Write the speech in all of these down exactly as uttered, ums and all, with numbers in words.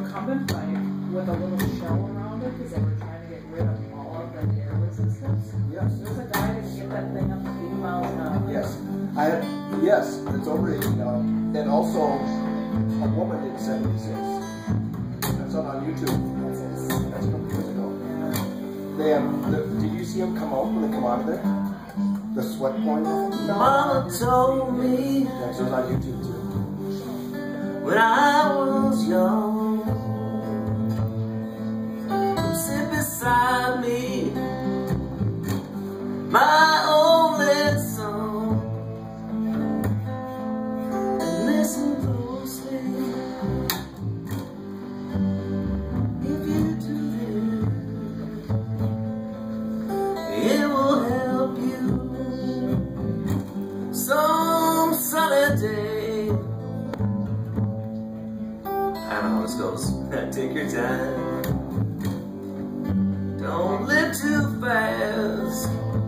incumbent bike with a little shell around it because they were trying to get rid of all of the air resistance. Yes. There's a guy that can get that thing up to eighty miles an hour. Yes. I have, yes, it's over eighty now. And also, a woman did seventy-six. That's on, on YouTube. That's, that's a couple years ago. Yeah. They have, the, did you see them come out when they come out of there? The sweat pouring off? Mama told me Yeah, so it was on YouTube too. when I was young, come sit beside me, my only son, and listen closely. If you do this, it will help you some sunny day. I don't know how this goes. Take your time. Don't live too fast.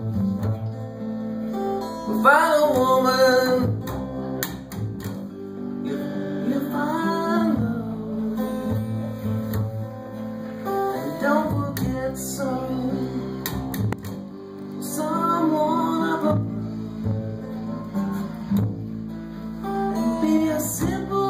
Find a woman. You, you find love. And don't forget some, someone up above. And be a simple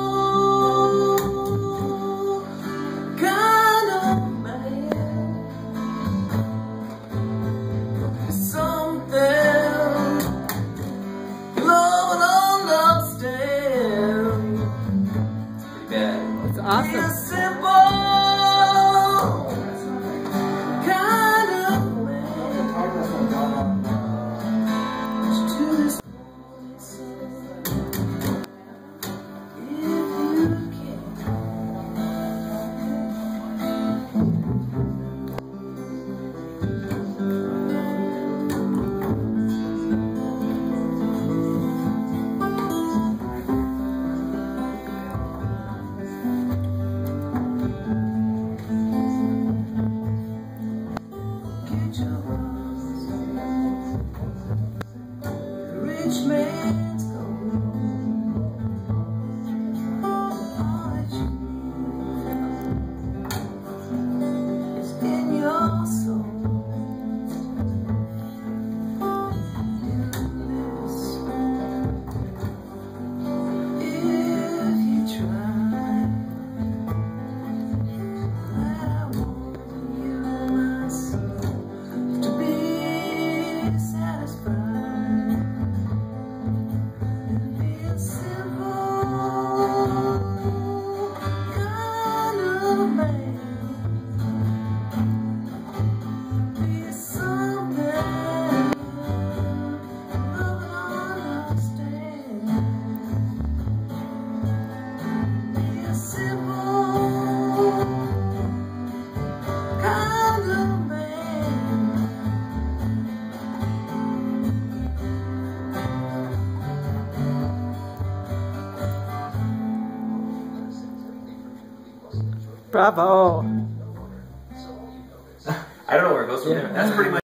Awesome. Be a simple kind of man. To this if you can. Rich man's gold. All that you need is in your soul. If you try, I want you myself to be satisfied. Bravo. I don't know where it goes from there. That's pretty much